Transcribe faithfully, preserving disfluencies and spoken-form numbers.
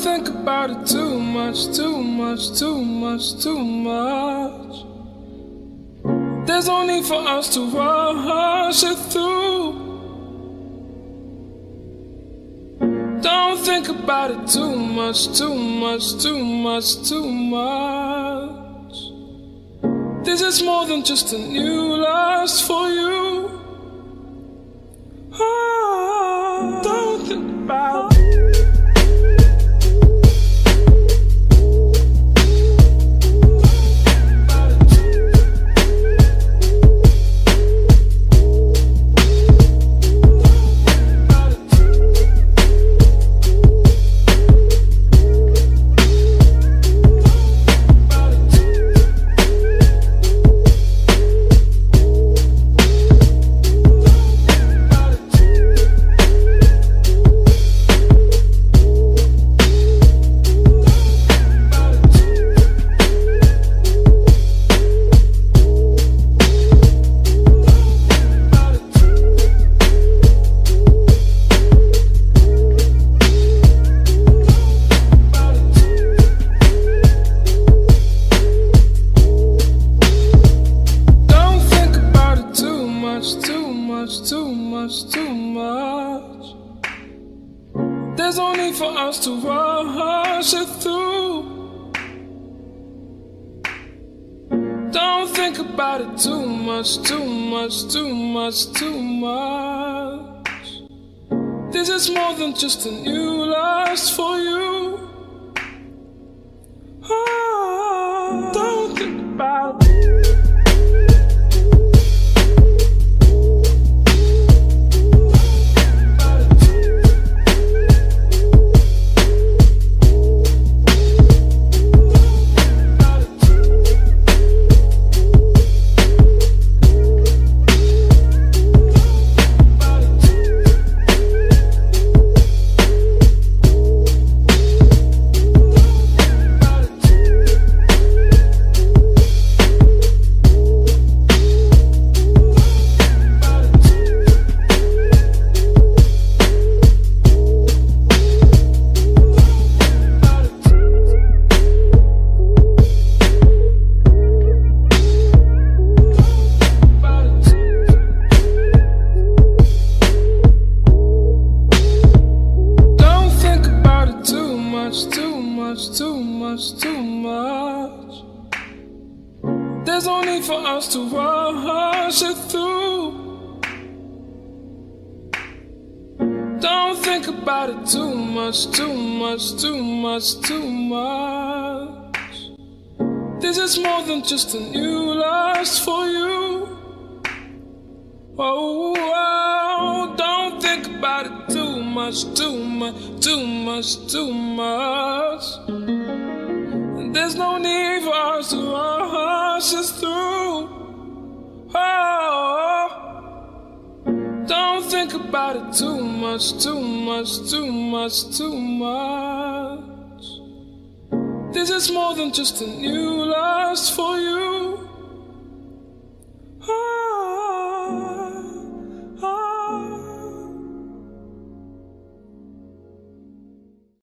think about it too much, too much, too much, too much. There's no need for us to rush it through. Don't think about it too much, too much, too much, too much. This is more than just a new lust for you. Oh, don't think about it. Too much, too much. There's no need for us to rush it through. Don't think about it too much, too much, too much, too much. This is more than just a new lust for you. Oh, don't think about it. Too much, too much. There's no need for us to rush it through. Don't think about it too much, too much, too much, too much. This is more than just a new lust for you. Oh, oh, don't think about it too much, too much, too much, too much. There's no need for us to rush this through. Oh, don't think about it too much, too much, too much, too much. This is more than just a new lust for you.